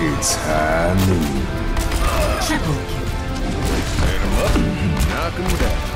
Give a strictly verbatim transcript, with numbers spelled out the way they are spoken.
It's high noon. Triple kill. Set him up, knock him down.